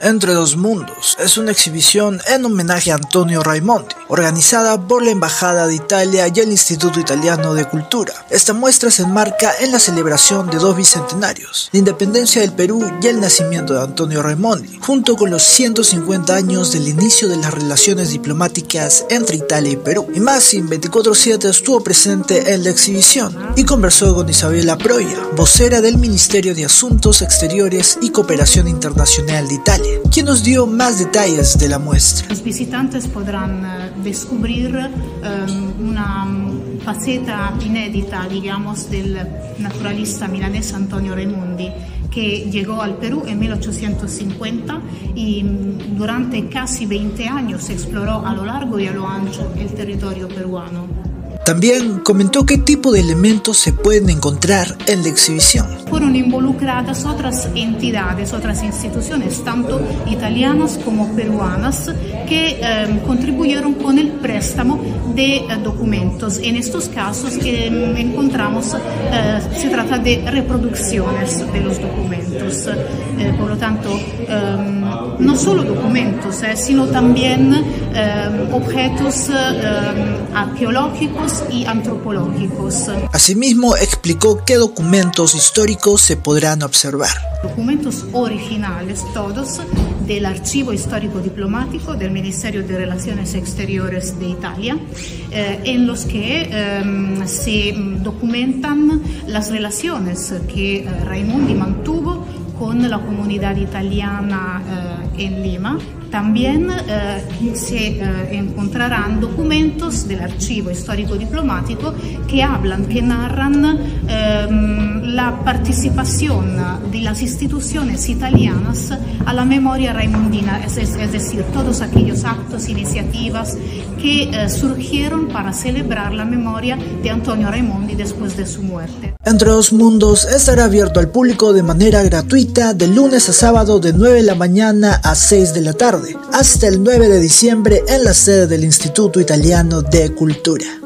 Entre dos mundos es una exhibición en homenaje a Antonio Raimondi, organizada por la Embajada de Italia y el Instituto Italiano de Cultura. Esta muestra se enmarca en la celebración de dos bicentenarios, la independencia del Perú y el nacimiento de Antonio Raimondi, junto con los 150 años del inicio de las relaciones diplomáticas entre Italia y Perú. Y Massim 24/7 estuvo presente en la exhibición y conversó con Isabella Proia, vocera del Ministerio de Asuntos Exteriores y Cooperación Internacional de Italia, quien nos dio más detalles de la muestra. Los visitantes podrán descubrir una faceta inédita, digamos, del naturalista milanés Antonio Raimondi, que llegó al Perú en 1850 y durante casi 20 años exploró a lo largo y a lo ancho el territorio peruano. También comentó qué tipo de elementos se pueden encontrar en la exhibición. Fueron involucradas otras entidades, otras instituciones, tanto italianas como peruanas, que contribuyeron con el préstamo de documentos. En estos casos encontramos, se trata de reproducciones de los documentos. Por lo tanto, no solo documentos, sino también objetos arqueológicos y antropológicos. Asimismo, explicó qué documentos históricos se podrán observar. Documentos originales, todos, del Archivo Histórico Diplomático del Ministerio de Relaciones Exteriores de Italia, en los que se documentan las relaciones que Raimondi mantuvo con la comunidad italiana en Lima. También se encontrarán documentos del Archivo Histórico Diplomático que narran la participación de las instituciones italianas a la memoria raimondina, es decir, todos aquellos actos, iniciativas que surgieron para celebrar la memoria de Antonio Raimondi después de su muerte. Entre dos mundos estará abierto al público de manera gratuita de lunes a sábado de 9 de la mañana a 6 de la tarde, hasta el 9 de diciembre en la sede del Instituto Italiano de Cultura.